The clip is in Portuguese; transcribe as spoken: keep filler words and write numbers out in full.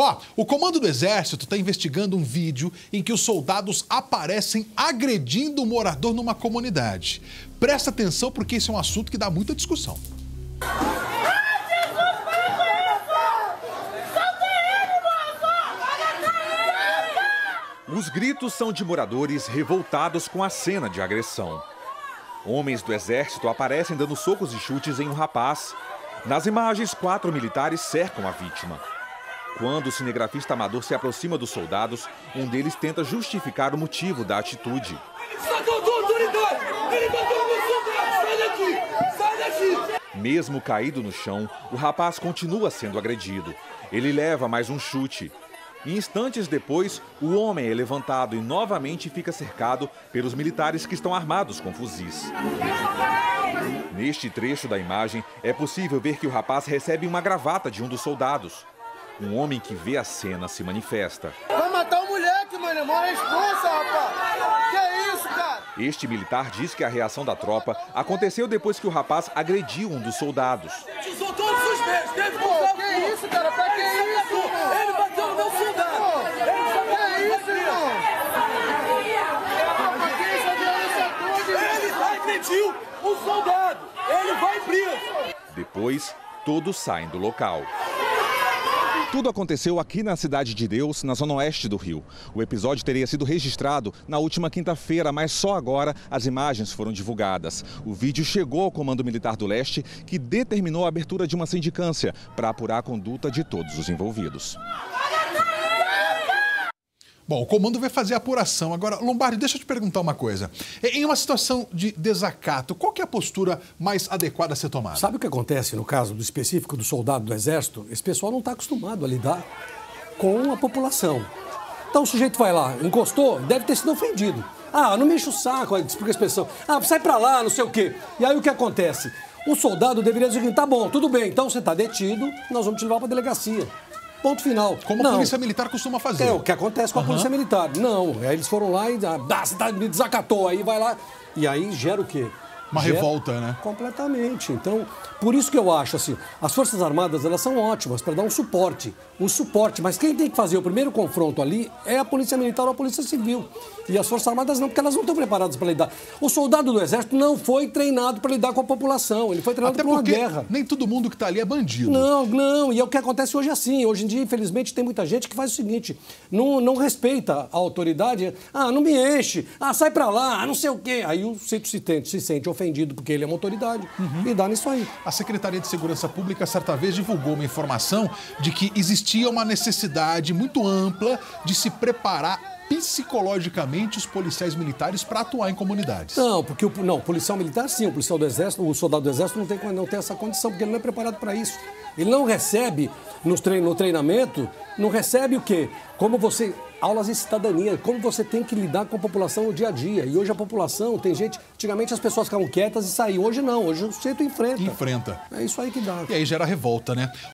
Ó, o Comando do Exército está investigando um vídeo em que os soldados aparecem agredindo um morador numa comunidade. Presta atenção porque esse é um assunto que dá muita discussão. Os gritos são de moradores revoltados com a cena de agressão. Homens do Exército aparecem dando socos e chutes em um rapaz. Nas imagens, quatro militares cercam a vítima. Quando o cinegrafista amador se aproxima dos soldados, um deles tenta justificar o motivo da atitude. Mesmo caído no chão, o rapaz continua sendo agredido. Ele leva mais um chute. E instantes depois, o homem é levantado e novamente fica cercado pelos militares que estão armados com fuzis. Neste trecho da imagem, é possível ver que o rapaz recebe uma gravata de um dos soldados. Um homem que vê a cena se manifesta. Vai matar o moleque, mano. Mora a esposa, rapaz. Que é isso, cara? Este militar diz que a reação da tropa aconteceu depois que o rapaz agrediu um dos soldados. São todos os meus. Teve Pô, que é isso, cara? Pra que isso, irmão? Ele bateu no meu soldado. Pô, que é isso, irmão? Pra que essa violência toda? Ele agrediu um soldado. Ele vai preso. Depois, todos saem do local. Tudo aconteceu aqui na Cidade de Deus, na zona oeste do Rio. O episódio teria sido registrado na última quinta-feira, mas só agora as imagens foram divulgadas. O vídeo chegou ao Comando Militar do Leste, que determinou a abertura de uma sindicância para apurar a conduta de todos os envolvidos. Bom, o comando vai fazer a apuração. Agora, Lombardi, deixa eu te perguntar uma coisa. Em uma situação de desacato, qual que é a postura mais adequada a ser tomada? Sabe o que acontece no caso do específico do soldado do Exército? Esse pessoal não está acostumado a lidar com a população. Então o sujeito vai lá, encostou, deve ter sido ofendido. Ah, não me enche o saco, explica a expressão. Ah, sai pra lá, não sei o quê. E aí o que acontece? O soldado deveria dizer, tá bom, tudo bem, então você está detido, nós vamos te levar para a delegacia. Ponto final. Como não. a Polícia Militar costuma fazer. É o que acontece com a uhum. Polícia Militar. Não, aí eles foram lá e ah, você tá, me desacatou, aí vai lá. E aí gera o quê? Uma gera... revolta, né? Completamente. Então, por isso que eu acho assim, as Forças Armadas, elas são ótimas para dar um suporte. Um suporte, mas quem tem que fazer o primeiro confronto ali é a Polícia Militar ou a Polícia Civil. E as Forças Armadas não, porque elas não estão preparadas para lidar. O soldado do Exército não foi treinado para lidar com a população, ele foi treinado para uma guerra. Nem todo mundo que está ali é bandido. Não, não, e é o que acontece hoje assim. Hoje em dia, infelizmente, tem muita gente que faz o seguinte, não, não respeita a autoridade. Ah, não me enche, ah, sai para lá, não sei o quê. Aí o sujeito se, sente, se sente ofendido porque ele é uma autoridade uhum. e dá nisso aí. A Secretaria de Segurança Pública, certa vez, divulgou uma informação de que existia uma necessidade muito ampla de se preparar psicologicamente os policiais militares para atuar em comunidades. Não, porque o, não, o policial militar sim, o policial do Exército, o soldado do Exército não tem, não tem essa condição, porque ele não é preparado para isso. Ele não recebe no, trein, no treinamento, não recebe o quê? Como você... Aulas de cidadania, como você tem que lidar com a população no dia a dia. E hoje a população, tem gente... Antigamente as pessoas ficavam quietas e saíam. Hoje não, hoje o sujeito enfrenta. Enfrenta. É isso aí que dá. E aí gera revolta, né?